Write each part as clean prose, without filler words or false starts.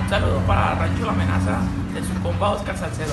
Un saludo para Rancho La Amenaza de su compa Oscar Salcedo.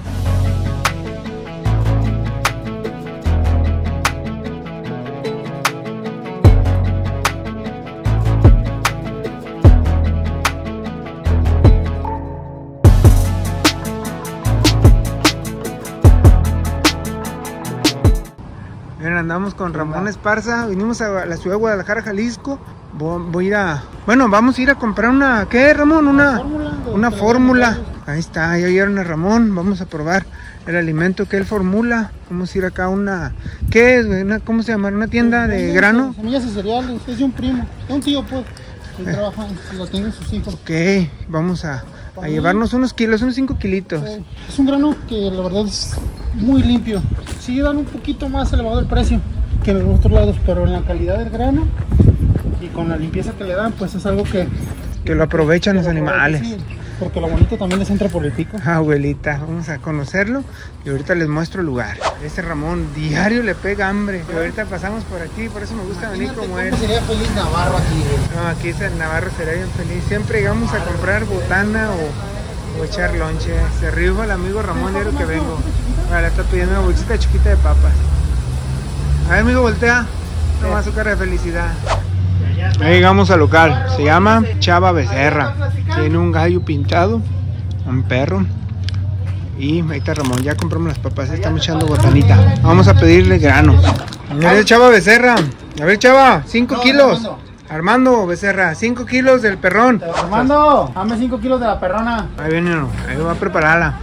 Miren, andamos con Ramón Esparza, vinimos a la ciudad de Guadalajara, Jalisco. Voy a ir a... Bueno, vamos a ir a comprar una... ¿Qué, Ramón? Una fórmula. Ahí está, ya vieron a Ramón. Vamos a probar el alimento que él formula. Vamos a ir acá a una... ¿Qué es? ¿Cómo se llama? ¿Una tienda de grano? Semillas y cereales, es de un primo, de un tío pues, que trabaja, lo tienen sus hijos. Ok, vamos a llevarnos unos kilos, unos 5 kilitos. Es un grano que la verdad es muy limpio. Sí dan un poquito más elevado el precio que en los otros lados, pero en la calidad del grano y con la limpieza que le dan, pues es algo que lo aprovechan los animales. Sí, porque lo bonito también les entra por el pico. Abuelita, vamos a conocerlo y ahorita les muestro el lugar. Este Ramón diario le pega hambre. Y ahorita pasamos por aquí, por eso me gusta venir como él. Sería feliz Navarro aquí. No, aquí en Navarro sería bien feliz. Siempre llegamos a comprar botana o echar lonche. Se rifa el amigo Ramón diario que vengo. Ahora está pidiendo una bolsita chiquita de papas. A ver, amigo, voltea. Toma su cara de felicidad. Ahí llegamos al local. Se llama Chava Becerra. Tiene un gallo pintado, un perro. Y ahí está Ramón. Ya compramos las papas. Estamos echando botanita. Vamos a pedirle grano. Mira, Chava Becerra. A ver, Chava, 5 kilos. Armando Becerra, 5 kilos del perrón. Armando, dame 5 kilos de la perrona. Ahí viene uno. Ahí va a prepararla.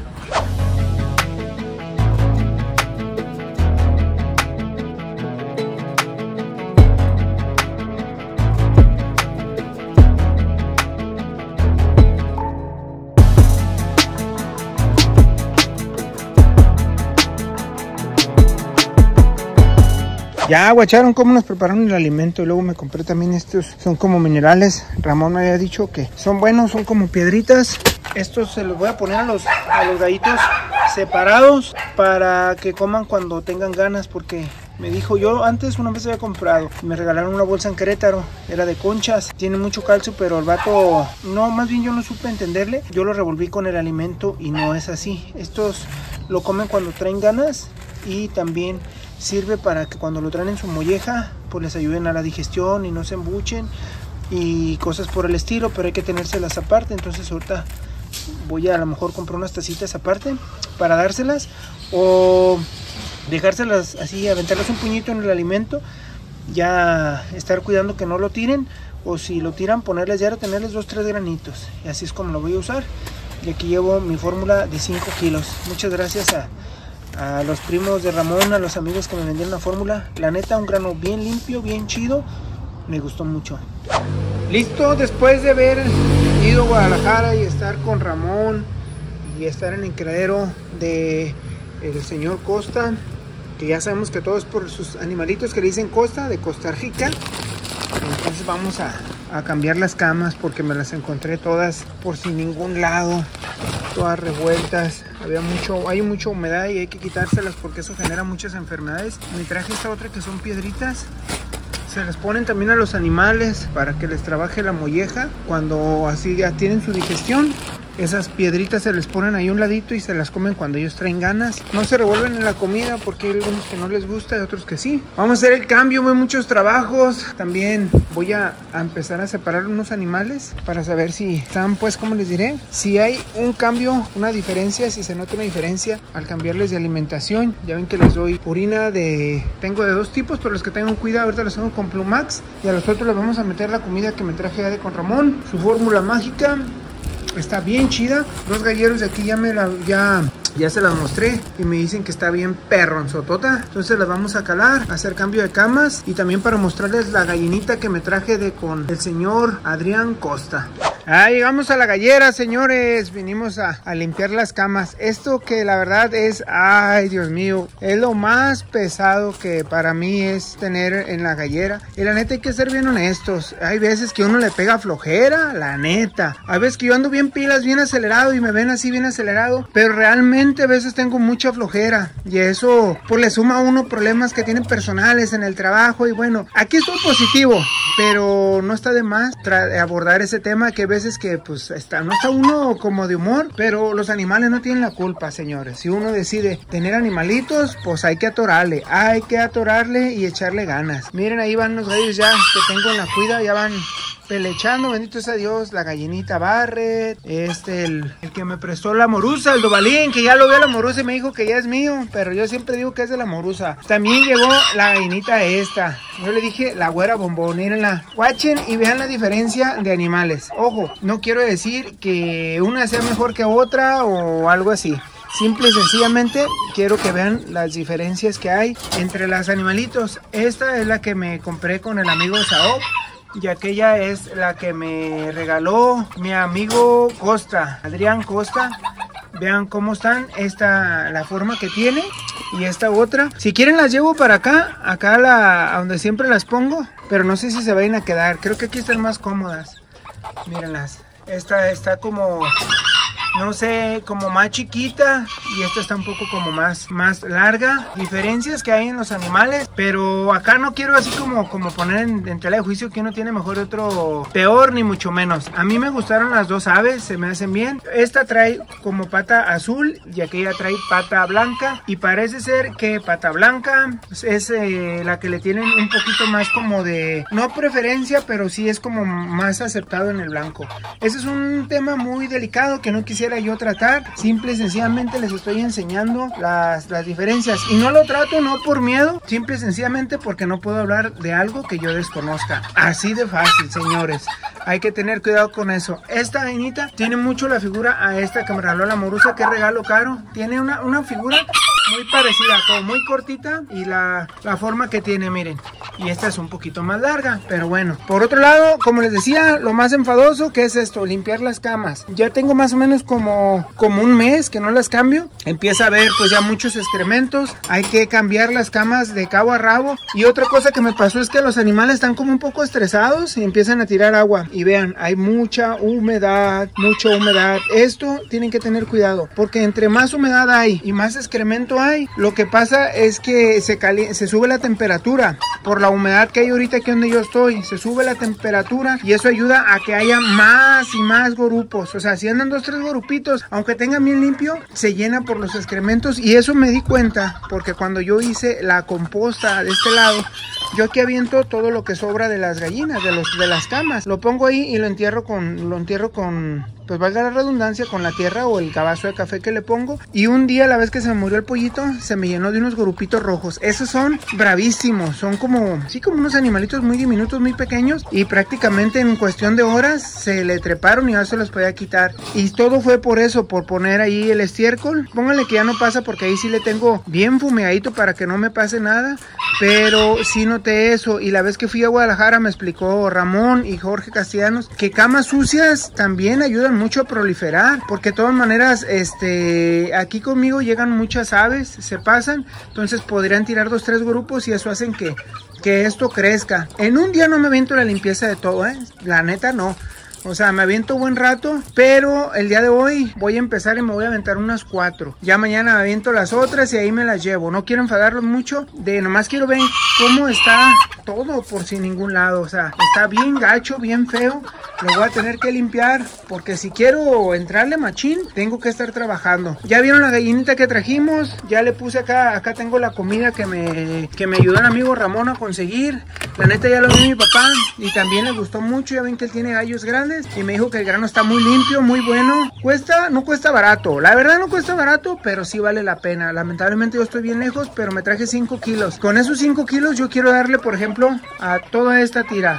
Ya guacharon cómo nos prepararon el alimento y luego me compré también estos, son como minerales. Ramón me había dicho que son buenos, son como piedritas. Estos se los voy a poner a los gallitos separados para que coman cuando tengan ganas, porque me dijo, yo antes una vez había comprado, me regalaron una bolsa en Querétaro, era de conchas, tiene mucho calcio, pero el vato, no, más bien yo no supe entenderle, yo lo revolví con el alimento y no es así. Estos lo comen cuando traen ganas y también sirve para que cuando lo traen en su molleja pues les ayuden a la digestión y no se embuchen y cosas por el estilo, pero hay que tenérselas aparte. Entonces ahorita voy a lo mejor comprar unas tacitas aparte para dárselas o dejárselas así, aventarles un puñito en el alimento, ya estar cuidando que no lo tiren, o si lo tiran ponerles diario, tenerles 2-3 granitos, y así es como lo voy a usar. Y aquí llevo mi fórmula de 5 kilos. Muchas gracias a los primos de Ramón, a los amigos que me vendieron la fórmula. La neta, un grano bien limpio, bien chido. Me gustó mucho. Listo, después de haber ido a Guadalajara y estar con Ramón y estar en el criadero de el señor Costa, que ya sabemos que todo es por sus animalitos que le dicen Costa, de Costa Rica. Entonces vamos a cambiar las camas porque me las encontré todas por sin ningún lado, todas revueltas. Hay mucha humedad y hay que quitárselas porque eso genera muchas enfermedades. Me traje esta otra que son piedritas. Se las ponen también a los animales para que les trabaje la molleja cuando así ya tienen su digestión. Esas piedritas se les ponen ahí a un ladito y se las comen cuando ellos traen ganas. No se revuelven en la comida porque hay algunos que no les gusta y otros que sí. Vamos a hacer el cambio, hay muchos trabajos. También voy a empezar a separar unos animales para saber si están, pues, como les diré, si hay un cambio, una diferencia, si se nota una diferencia al cambiarles de alimentación. Ya ven que les doy orina tengo de 2 tipos, pero los que tengan cuidado, ahorita los tengo con Plumax. Y a los otros les vamos a meter la comida que me traje de con Ramón, su fórmula mágica. Está bien chida. 2 galleros de aquí ya se las mostré y me dicen que está bien perronzotota. Entonces las vamos a calar, a hacer cambio de camas y también para mostrarles la gallinita que me traje con el señor Adrián Costa. Llegamos a la gallera, señores. Vinimos a limpiar las camas. Esto que la verdad es, ay Dios mío, es lo más pesado que para mí es tener en la gallera. Y la neta hay que ser bien honestos. Hay veces que uno le pega flojera, la neta. Hay veces que yo ando bien pilas, bien acelerado y me ven así bien acelerado. Pero realmente a veces tengo mucha flojera. Y eso pues le suma a uno problemas que tienen personales en el trabajo. Y bueno, aquí estoy positivo, pero no está de más abordar ese tema que veces que pues no está uno como de humor, pero los animales no tienen la culpa, señores. Si uno decide tener animalitos, pues hay que atorarle y echarle ganas. Miren, ahí van los gallos ya que tengo en la cuida, ya van pelechando, bendito sea Dios, la gallinita Barret, el que me prestó la morusa, el Dobalín, que ya lo vio la morusa y me dijo que ya es mío, pero yo siempre digo que es de la morusa. También llegó la gallinita esta, yo le dije la güera bombón, mírenla, guachen y vean la diferencia de animales. Ojo, no quiero decir que una sea mejor que otra o algo así. Simple y sencillamente quiero que vean las diferencias que hay entre los animalitos. Esta es la que me compré con el amigo Saob. Y aquella es la que me regaló mi amigo Costa, Adrián Costa. Vean cómo están, la forma que tiene y esta otra. Si quieren las llevo para acá, a donde siempre las pongo, pero no sé si se vayan a quedar. Creo que aquí están más cómodas. Mírenlas, esta está como, no sé, como más chiquita y esta está un poco como más larga. Diferencias que hay en los animales, pero acá no quiero así como poner en tela de juicio que uno tiene mejor y otro peor, ni mucho menos. A mí me gustaron las dos aves, se me hacen bien. Esta trae como pata azul y aquella trae pata blanca, y parece ser que pata blanca es la que le tienen un poquito más como de, no preferencia, pero sí es como más aceptado en el blanco. Ese es un tema muy delicado que no quisiera yo tratar. Simple y sencillamente les estoy enseñando las diferencias, y no lo trato no por miedo, simple y sencillamente porque no puedo hablar de algo que yo desconozca. Así de fácil, señores, hay que tener cuidado con eso. Esta vainita tiene mucho la figura a esta que me regaló la morusa, que regalo caro. Tiene una figura muy parecida, como muy cortita, y la forma que tiene, miren. Y esta es un poquito más larga, pero bueno. Por otro lado, como les decía, lo más enfadoso que es esto, limpiar las camas. Ya tengo más o menos como un mes que no las cambio. Empieza a haber pues ya muchos excrementos. Hay que cambiar las camas de cabo a rabo. Y otra cosa que me pasó es que los animales están como un poco estresados y empiezan a tirar agua. Y vean, hay mucha humedad. Esto tienen que tener cuidado, porque entre más humedad hay y más excremento hay, lo que pasa es que se sube la temperatura. Por la humedad que hay ahorita aquí donde yo estoy, se sube la temperatura y eso ayuda a que haya más y más gorupos. O sea, si andan 2-3 gorupitos, aunque tengan bien limpio, se llena por los excrementos. Y eso me di cuenta porque cuando yo hice la composta de este lado, yo aquí aviento todo lo que sobra de las gallinas, de las camas, lo pongo ahí y lo entierro con pues valga la redundancia, con la tierra o el cabazo de café que le pongo. Y un día, la vez que se me murió el pollito, se me llenó de unos gorupitos rojos. Esos son bravísimos, son como unos animalitos muy diminutos, muy pequeños, y prácticamente en cuestión de horas se le treparon y ya se los podía quitar. Y todo fue por eso, por poner ahí el estiércol. Pónganle que ya no pasa, porque ahí sí le tengo bien fumeadito para que no me pase nada, pero sí noté eso. Y la vez que fui a Guadalajara me explicó Ramón y Jorge Castellanos que camas sucias también ayudan mucho a proliferar, porque de todas maneras aquí conmigo llegan muchas aves, se pasan, entonces podrían tirar 2-3 grupos y eso hacen que esto crezca. En un día no me aviento la limpieza de todo, la neta no. O sea, me aviento buen rato, pero el día de hoy voy a empezar y me voy a aventar unas 4. Ya mañana me aviento las otras y ahí me las llevo. No quiero enfadarlos mucho, nomás quiero ver cómo está todo por sin ningún lado. O sea, está bien gacho, bien feo. Lo voy a tener que limpiar, porque si quiero entrarle machín, tengo que estar trabajando. Ya vieron la gallinita que trajimos, ya le puse acá tengo la comida que me ayudó el amigo Ramón a conseguir. La neta ya lo vi mi papá y también le gustó mucho. Ya ven que él tiene gallos grandes y me dijo que el grano está muy limpio, muy bueno. No cuesta barato, la verdad no cuesta barato, pero sí vale la pena. Lamentablemente yo estoy bien lejos, pero me traje 5 kilos. Con esos 5 kilos yo quiero darle, por ejemplo, a toda esta tira,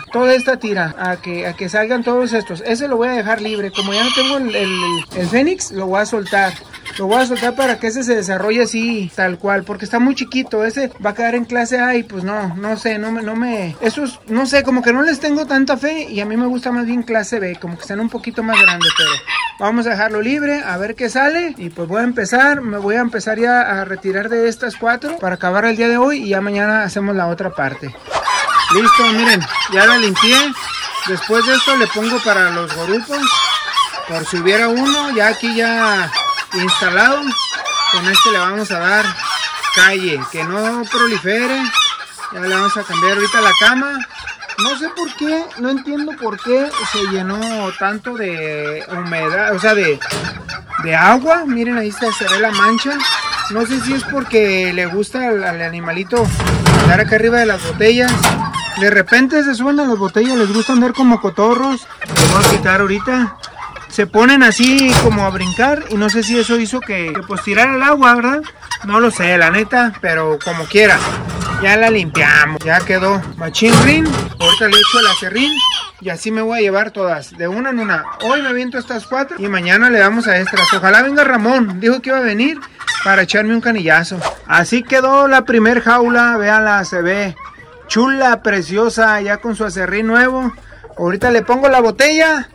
a que salgan todos estos. Ese lo voy a dejar libre, como ya no tengo el Fénix, lo voy a soltar. Lo voy a soltar para que ese se desarrolle así, tal cual, porque está muy chiquito. Ese va a quedar en clase A y pues no sé, esos, no sé, como que no les tengo tanta fe, y a mí me gusta más bien clase B, como que están un poquito más grandes, pero vamos a dejarlo libre, a ver qué sale. Y pues me voy a empezar ya a retirar de estas 4 para acabar el día de hoy, y ya mañana hacemos la otra parte. Listo, miren, ya la limpié. Después de esto le pongo para los gorupos, por si hubiera uno, ya aquí ya instalado. Con este le vamos a dar calle, que no prolifere. Ya le vamos a cambiar ahorita la cama No sé por qué, no entiendo por qué se llenó tanto de humedad, o sea, de agua. Miren, ahí está, se ve la mancha. No sé si es porque le gusta al animalito andar acá arriba de las botellas. De repente se suben a las botellas, les gusta andar como cotorros. Los voy a quitar ahorita. Se ponen así como a brincar y no sé si eso hizo que pues tirara el agua, ¿verdad? No lo sé, la neta, pero como quiera. Ya la limpiamos, ya quedó machín rin. Ahorita le echo el acerrín y así me voy a llevar todas, de una en una. Hoy me aviento estas 4 y mañana le damos a extras. Ojalá venga Ramón, dijo que iba a venir para echarme un canillazo. Así quedó la primer jaula, véanla, se ve chula, preciosa, ya con su acerrín nuevo. Ahorita le pongo la botella.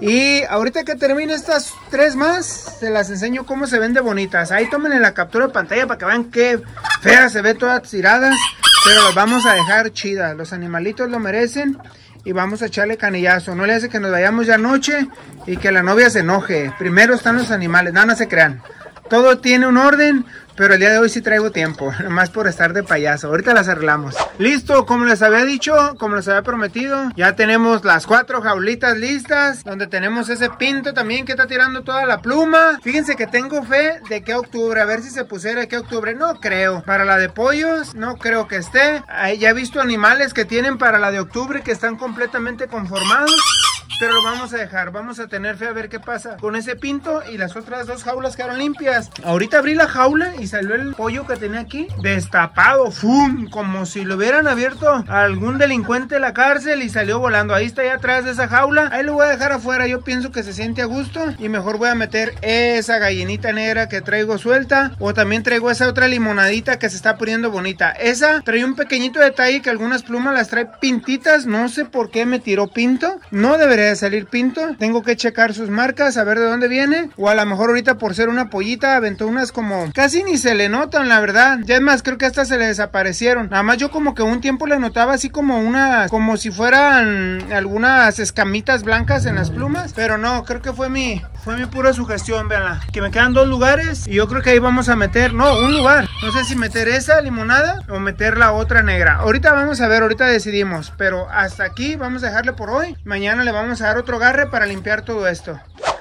Y ahorita que termine estas 3 más, se las enseño cómo se ven de bonitas. Ahí tomen la captura de pantalla para que vean qué feas se ven todas tiradas. Pero las vamos a dejar chidas. Los animalitos lo merecen. Y vamos a echarle canillazo. No le hace que nos vayamos ya anoche y que la novia se enoje. Primero están los animales. No se crean. Todo tiene un orden. Pero el día de hoy sí traigo tiempo, nomás por estar de payaso. Ahorita las arreglamos. Listo, como les había dicho, como les había prometido, ya tenemos las 4 jaulitas listas, donde tenemos ese pinto también que está tirando toda la pluma. Fíjense que tengo fe de que octubre, a ver si se pusiera que octubre, no creo. Para la de pollos, no creo que esté. Ya he visto animales que tienen para la de octubre que están completamente conformados. Pero lo vamos a dejar, vamos a tener fe a ver qué pasa con ese pinto. Y las otras 2 jaulas quedaron limpias. Ahorita abrí la jaula y salió el pollo que tenía aquí destapado, ¡fum! Como si lo hubieran abierto a algún delincuente de la cárcel y salió volando. Ahí está, allá atrás de esa jaula. Ahí lo voy a dejar afuera, yo pienso que se siente a gusto. Y mejor voy a meter esa gallinita negra que traigo suelta. O también traigo esa otra limonadita que se está poniendo bonita. Esa trae un pequeñito detalle, que algunas plumas las trae pintitas. No sé por qué me tiró pinto. No debería de salir pinto. Tengo que checar sus marcas, a ver de dónde viene. O a lo mejor ahorita por ser una pollita aventó unas como casi ni se le notan, la verdad. Ya es más, creo que hasta se le desaparecieron. Nada más yo como que un tiempo le notaba así como unas, como si fueran algunas escamitas blancas en las plumas. Pero no, creo que fue mi pura sugestión, véanla. Que me quedan 2 lugares y yo creo que ahí vamos a meter, no, un lugar. No sé si meter esa limonada o meter la otra negra. Ahorita vamos a ver, ahorita decidimos. Pero hasta aquí vamos a dejarle por hoy. Mañana le vamos a dar otro agarre para limpiar todo esto.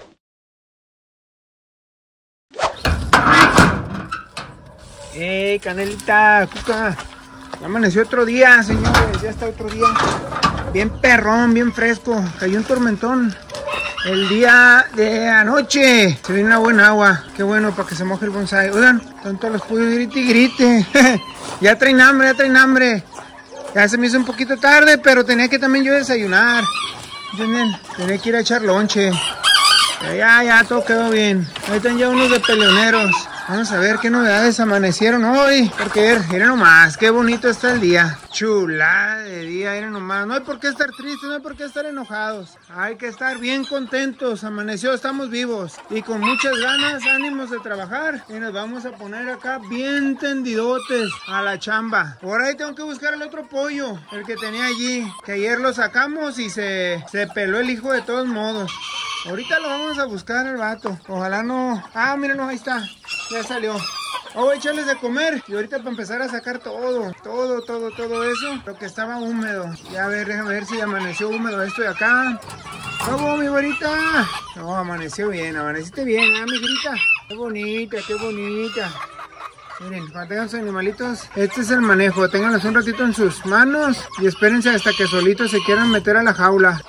Canelita, Cuca. Ya amaneció otro día, señores. Ya está otro día. Bien perrón, bien fresco. Cayó un tormentón el día de anoche. Se viene una buena agua. Qué bueno para que se moje el bonsai. Oigan, tanto los pollos grite y grite. Ya traen hambre, ya traen hambre. Ya se me hizo un poquito tarde, pero tenía que también yo desayunar. ¿Entienden? Tenía que ir a echar lonche. Ya, todo quedó bien. Ahí están ya unos de peleoneros. Vamos a ver qué novedades amanecieron hoy. Porque miren nomás, qué bonito está el día. Chula de día, miren nomás. No hay por qué estar tristes, no hay por qué estar enojados. Hay que estar bien contentos. Amaneció, estamos vivos. Y con muchas ganas, ánimos de trabajar. Y nos vamos a poner acá bien tendidotes a la chamba. Por ahí tengo que buscar el otro pollo, el que tenía allí. Que ayer lo sacamos y se peló el hijo de todos modos. Ahorita lo vamos a buscar al vato. Ojalá no. Ah, mírenlo, ahí está. Ya salió. Voy a echarles de comer. Y ahorita para empezar a sacar todo eso. Lo que estaba húmedo. Ya déjame ver si amaneció húmedo esto de acá. ¿Cómo, mi güerita? No, amaneció bien. Amaneciste bien, mi güerita. Qué bonita, qué bonita. Miren, cuando tengan sus animalitos, este es el manejo. Ténganlos un ratito en sus manos. Y espérense hasta que solitos se quieran meter a la jaula.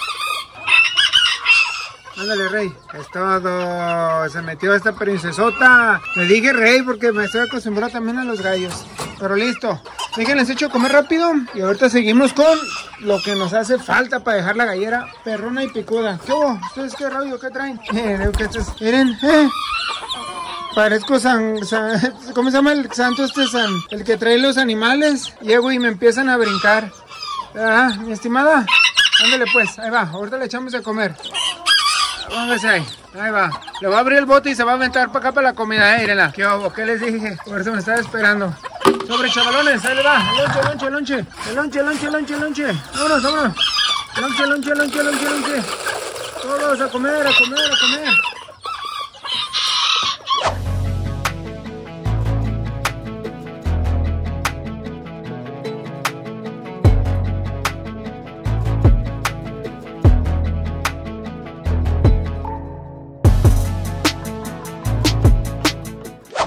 Ándale, Rey. Es todo. Se metió esta princesota. Le dije Rey porque me estoy acostumbrado también a los gallos. Pero listo. Déjenles echo a comer rápido. Y ahorita seguimos con lo que nos hace falta para dejar la gallera perrona y picuda. ¿Qué hubo? ¿Ustedes qué radio? ¿Qué traen? Miren, parezco ¿cómo se llama el santo este el que trae los animales? Llego y me empiezan a brincar. Mi estimada. Ándale pues, ahí va. Ahorita le echamos a comer. Póngase ahí va. Le voy a abrir el bote y se va a aventar para acá para la comida, mírenla. ¿Qué hubo? ¿Qué les dije? Por eso me estaba esperando. Sobre, chavalones, ahí le va. Lonche. Vámonos. Lonche. Todos a comer.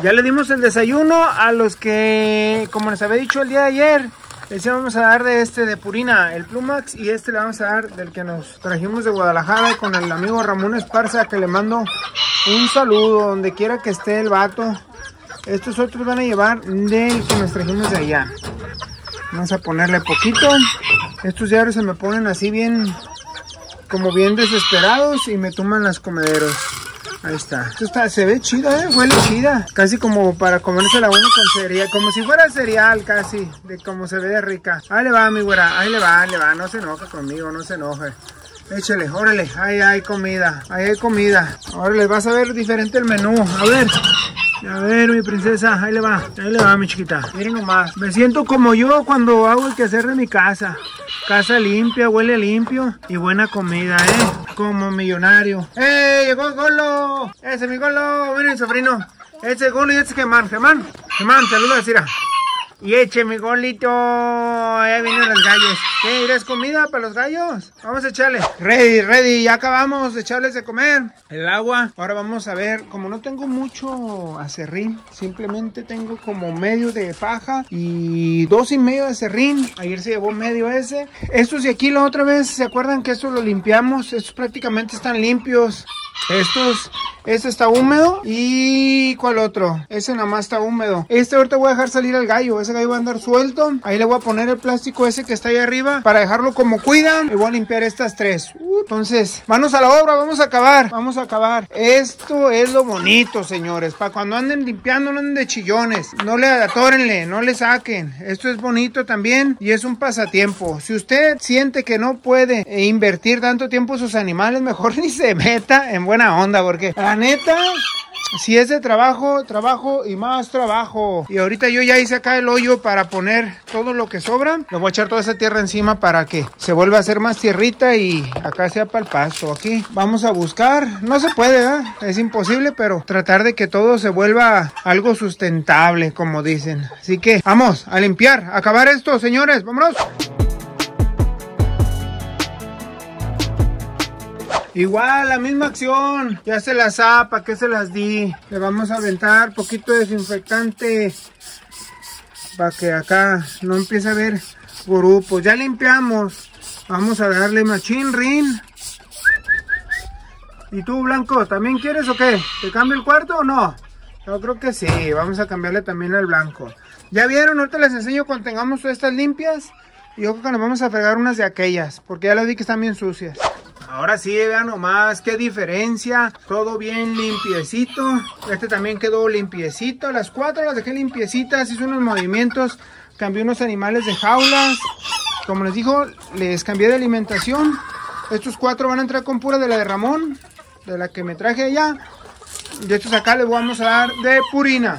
Ya le dimos el desayuno a los que, como les había dicho el día de ayer, les íbamos a dar de Purina, el Plumax, y le vamos a dar del que nos trajimos de Guadalajara con el amigo Ramón Esparza, que le mando un saludo donde quiera que esté el vato. Estos otros van a llevar del que nos trajimos de allá. Vamos a ponerle poquito. Estos diarios se me ponen así bien, como bien desesperados y me toman las comederos. Ahí está. Esto se ve chida, huele chida. Casi como para comérsela uno con cereal. Como si fuera cereal casi. De como se ve de rica. Ahí le va, mi güera. Ahí le va. No se enoja conmigo, no se enoje. Échale, órale. Ahí hay comida. Ahí hay comida. Órale, vas a ver diferente el menú. A ver, mi princesa. Ahí le va, mi chiquita. Miren nomás. Me siento como yo cuando hago el quehacer de mi casa. Casa limpia, huele limpio y buena comida, como millonario. Llegó Golo! Ese es mi Golo, miren sobrino. Ese Golo y ese Germán, saluda a Cira. Y eche mi Golito, ya vienen los gallos. ¿Qué? ¿Eres comida para los gallos? Vamos a echarle. Ready, ya acabamos de echarles de comer. El agua. Ahora vamos a ver, como no tengo mucho acerrín, simplemente tengo como medio de paja y 2,5 de acerrín. Ayer se llevó medio ese. Estos de aquí la otra vez, ¿se acuerdan que estos los limpiamos? Estos prácticamente están limpios. Este está húmedo. ¿Y cuál otro? Ese nada más está húmedo. Ahorita voy a dejar salir al gallo. Ese gallo va a andar suelto. Ahí le voy a poner el plástico ese que está ahí arriba para dejarlo como cuidan. Y voy a limpiar estas 3. Entonces, manos a la obra, vamos a acabar. Esto es lo bonito, señores. Para cuando anden limpiando, no anden de chillones. No le atórenle, no le saquen. Esto es bonito también y es un pasatiempo. Si usted siente que no puede invertir tanto tiempo en sus animales, mejor ni se meta en buena onda, porque la neta, si es de trabajo y más trabajo. Y ahorita yo ya hice acá el hoyo para poner todo lo que sobra. Le voy a echar toda esa tierra encima para que se vuelva a hacer más tierrita y acá sea para el pasto. Aquí vamos a buscar, no se puede, ¿verdad? Es imposible, pero tratar de que todo se vuelva algo sustentable, como dicen. Así que vamos a limpiar, a acabar esto, señores, vámonos. Igual, la misma acción. Ya se las ¿para qué se las di? Le vamos a aventar poquito de desinfectante para que acá no empiece a haber grupos. Ya limpiamos. Vamos a darle machín rin. ¿Y tú, Blanco, también quieres o qué? ¿Te cambio el cuarto o no? Yo creo que sí. Vamos a cambiarle también al Blanco. ¿Ya vieron? Ahorita les enseño cuando tengamos todas estas limpias. Y yo creo que nos vamos a fregar unas de aquellas, porque ya las vi que están bien sucias. Ahora sí, vean nomás qué diferencia. Todo bien limpiecito. Este también quedó limpiecito. Las 4 las dejé limpiecitas. Hice unos movimientos. Cambié unos animales de jaulas. Como les digo, les cambié de alimentación. Estos 4 van a entrar con pura de la de Ramón, de la que me traje allá. Y estos acá les vamos a dar de Purina.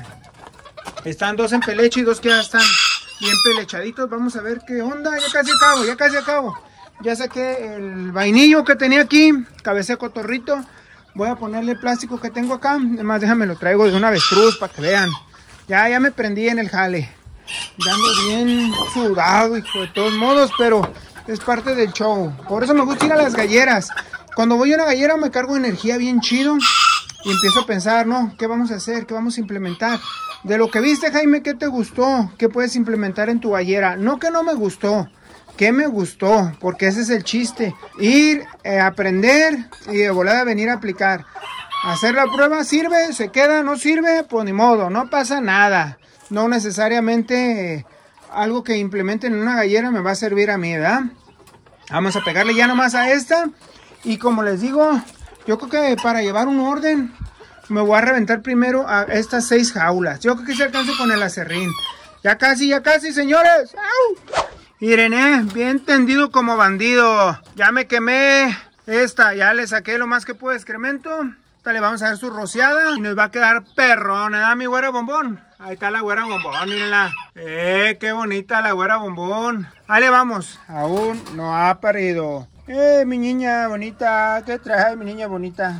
Están 2 en peleche y 2 que ya están bien pelechaditos. Vamos a ver qué onda. Ya casi acabo. Ya saqué el vainillo que tenía aquí, cabeza de cotorrito. Voy a ponerle el plástico que tengo acá. Además, déjame lo traigo de una avestruz para que vean. Ya me prendí en el jale. Ya ando bien sudado, hijo, de todos modos, pero es parte del show. Por eso me gusta ir a las galleras. Cuando voy a una gallera me cargo energía bien chido. Y empiezo a pensar, ¿no? ¿Qué vamos a hacer? ¿Qué vamos a implementar? De lo que viste, Jaime, ¿qué te gustó? ¿Qué puedes implementar en tu gallera? No que no me gustó. ¿Qué me gustó? Porque ese es el chiste. Ir, aprender y de volada venir a aplicar. Hacer la prueba, sirve, se queda, no sirve, pues ni modo, no pasa nada. No necesariamente algo que implementen en una gallera me va a servir a mí, ¿verdad? Vamos a pegarle ya nomás a esta. Y como les digo, yo creo que para llevar un orden me voy a reventar primero a estas 6 jaulas. Yo creo que se alcance con el acerrín. Ya casi, señores. ¡Au! Miren, bien tendido como bandido. Ya me quemé esta, ya le saqué lo más que pude de excremento. Esta le vamos a dar su rociada y nos va a quedar perrona, ¿verdad, mi güera bombón? Ahí está la güera bombón, mírenla. Qué bonita la güera bombón. Ahí le vamos. Aún no ha parido. Mi niña bonita, ¿qué trae mi niña bonita?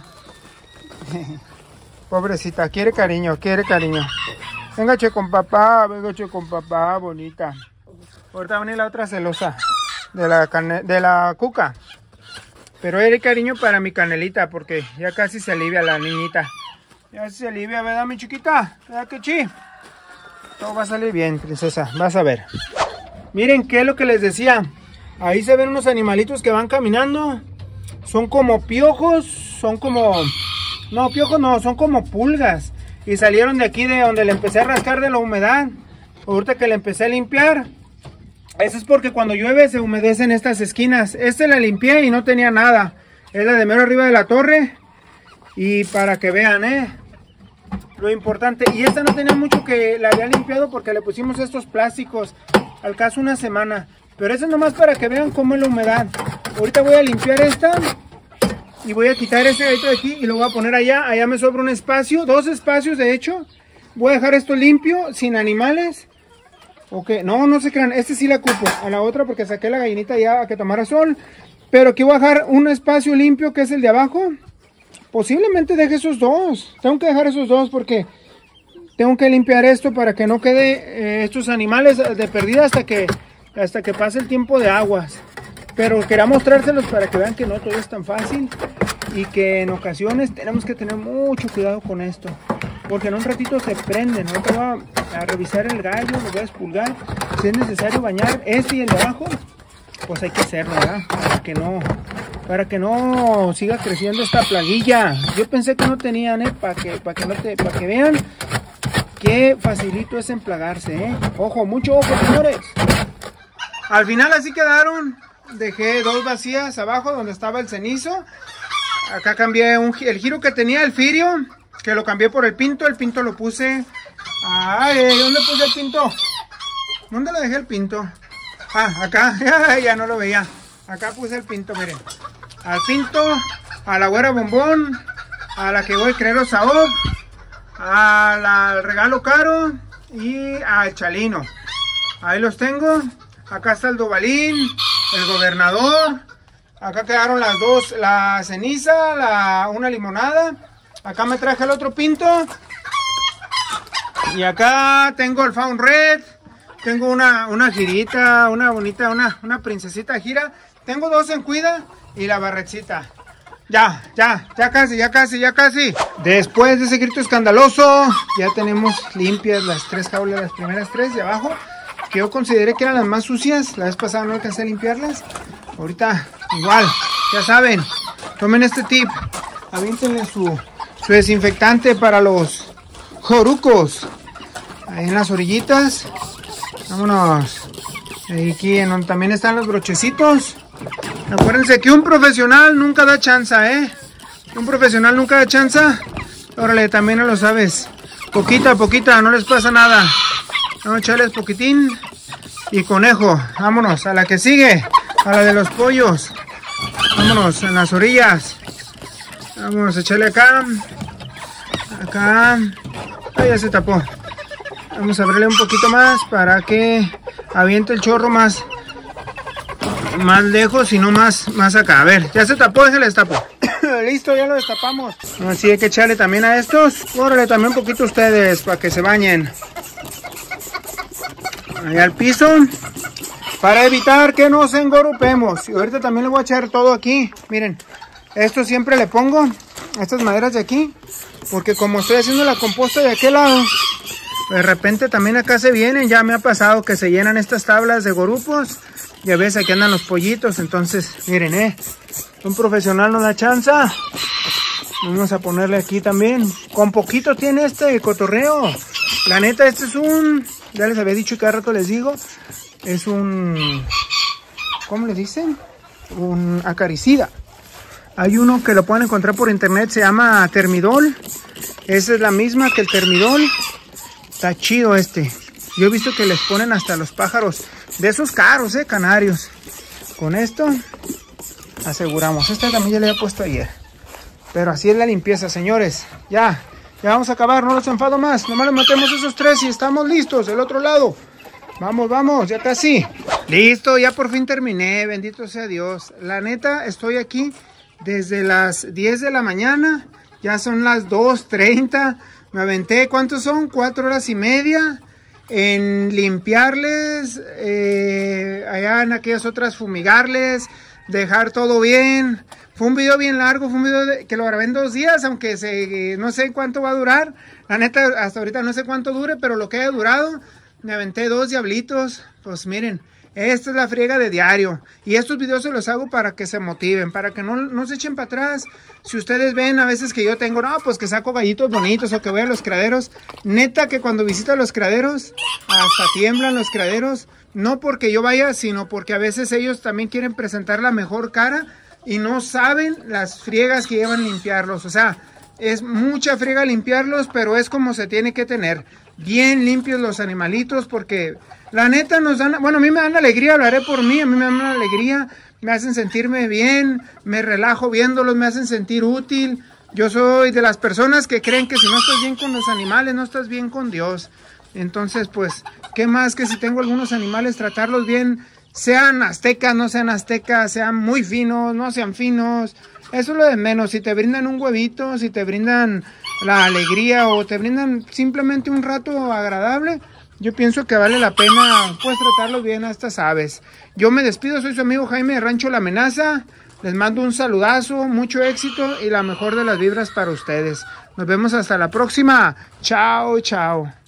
Pobrecita, quiere cariño. Venga, che con papá, bonita. Ahorita va a venir la otra celosa de la cuca. Pero era cariño para mi Canelita porque ya casi se alivia la niñita. Ya se alivia, ¿verdad, mi chiquita? ¿Verdad que sí? Todo va a salir bien, princesa. Vas a ver. Miren, ¿qué es lo que les decía? Ahí se ven unos animalitos que van caminando. Son como piojos. Son como... No, piojos no, son como pulgas. Y salieron de aquí de donde le empecé a rascar de la humedad. Ahorita que le empecé a limpiar. Eso es porque cuando llueve se humedecen estas esquinas. La limpié y no tenía nada. Es la de mero arriba de la torre. Y para que vean, lo importante. Y esta no tenía mucho que la había limpiado porque le pusimos estos plásticos. Al caso una semana. Pero eso es nomás para que vean cómo es la humedad. Ahorita voy a limpiar esta. Y voy a quitar ese gallito de aquí y lo voy a poner allá. Allá me sobra un espacio. 2 espacios de hecho. Voy a dejar esto limpio. Sin animales. Ok. No se crean. Este sí la ocupo. A la otra porque saqué la gallinita ya a que tomara sol. Pero aquí voy a dejar un espacio limpio que es el de abajo. Posiblemente deje esos 2. Tengo que dejar esos 2 porque tengo que limpiar esto para que no quede estos animales de perdida hasta que pase el tiempo de aguas. Pero quería mostrárselos para que vean que no todo es tan fácil y que en ocasiones tenemos que tener mucho cuidado con esto. Porque en un ratito se prenden. Ahorita voy a revisar el gallo, lo voy a expulgar. Si es necesario bañar este y el de abajo, pues hay que hacerlo, ¿verdad? Para que no siga creciendo esta plaguilla. Yo pensé que no tenían, para que vean qué facilito es emplagarse, Ojo, mucho ojo, señores. Al final así quedaron. Dejé 2 vacías abajo donde estaba el cenizo. Acá cambié el giro que tenía el firio, que lo cambié por el pinto. El pinto lo puse... Ay, ¿dónde puse el pinto? ¿Dónde lo dejé el pinto? Ah, acá, ya no lo veía. Acá puse el pinto, miren. Al pinto, a la güera bombón, a la que voy a creer Saob, al regalo caro y al chalino. Ahí los tengo. Acá está el dobalín, el gobernador. Acá quedaron las 2, la ceniza, una limonada. Acá me traje el otro pinto. Y acá tengo el Fawn Red. Tengo una girita, una bonita, una princesita gira. Tengo 2 en cuida y la barretcita. Ya casi. Después de ese grito escandaloso, ya tenemos limpias las 3 jaulas, las primeras 3 de abajo, que yo consideré que eran las más sucias. La vez pasada no alcancé a limpiarlas. Ahorita igual, ya saben, tomen este tip. Aviéntenle su desinfectante para los jorucos. Ahí en las orillitas. Vámonos. Aquí en donde también están los brochecitos. Acuérdense que un profesional nunca da chanza, Un profesional nunca da chanza. Órale, también no lo sabes. Poquita a poquita, no les pasa nada. Vamos a echarles poquitín. Y conejo, vámonos a la que sigue. A la de los pollos. Vámonos en las orillas. Vamos a echarle acá. Acá. Ahí ya se tapó. Vamos a abrirle un poquito más para que aviente el chorro más lejos y no más acá. A ver, ya se tapó, déjale destapo. Listo, ya lo destapamos. Así hay que echarle también a estos. Órale, también un poquito ustedes para que se bañen. Ahí al piso. Para evitar que nos engorupemos. Y ahorita también le voy a echar todo aquí. Miren, esto siempre le pongo estas maderas de aquí. Porque como estoy haciendo la composta de aquel lado, de repente también acá se vienen. Ya me ha pasado que se llenan estas tablas de gorupos. Ya ves, aquí andan los pollitos. Entonces, miren, un profesional no da chanza. Vamos a ponerle aquí también. Con poquito tiene este cotorreo. La neta, este es un... Ya les había dicho y cada rato les digo. Es un... ¿Cómo le dicen? Un acaricida. Hay uno que lo pueden encontrar por internet. Se llama Termidol. Esa es la misma que el Termidol. Está chido este. Yo he visto que les ponen hasta los pájaros. De esos caros, canarios. Con esto aseguramos. Esta también ya le había puesto ayer. Pero así es la limpieza, señores. Ya vamos a acabar, no los enfado más. Nomás le metemos esos 3 y estamos listos. Del otro lado. Vamos, ya casi. Listo, ya por fin terminé. Bendito sea Dios. La neta, estoy aquí desde las 10 de la mañana. Ya son las 2:30. Me aventé, ¿cuántos son? 4 horas y media. En limpiarles, allá en aquellas otras fumigarles, dejar todo bien, Fue un video bien largo, fue un video que lo grabé en 2 días, aunque no sé cuánto va a durar. La neta, hasta ahorita no sé cuánto dure, pero lo que haya durado, me aventé 2 diablitos. Pues miren, esta es la friega de diario. Y estos videos se los hago para que se motiven, para que no se echen para atrás. Si ustedes ven a veces que yo tengo, no, pues que saco gallitos bonitos o que voy a los criaderos. Neta que cuando visito los criaderos, hasta tiemblan los criaderos. No porque yo vaya, sino porque a veces ellos también quieren presentar la mejor cara y no saben las friegas que llevan limpiarlos. O sea, es mucha friega limpiarlos, pero es como se tiene que tener. Bien limpios los animalitos, porque la neta nos dan, bueno, a mí me dan alegría, hablaré por mí, a mí me dan alegría, me hacen sentirme bien, me relajo viéndolos, me hacen sentir útil. Yo soy de las personas que creen que si no estás bien con los animales, no estás bien con Dios. Entonces, pues, ¿qué más que si tengo algunos animales, tratarlos bien? Sean aztecas, no sean aztecas, sean muy finos, no sean finos. Eso es lo de menos. Si te brindan un huevito, si te brindan la alegría o te brindan simplemente un rato agradable, yo pienso que vale la pena pues tratarlos bien a estas aves. Yo me despido, soy su amigo Jaime de Rancho La Amenaza. Les mando un saludazo, mucho éxito y la mejor de las vibras para ustedes. Nos vemos hasta la próxima. Chao, chao.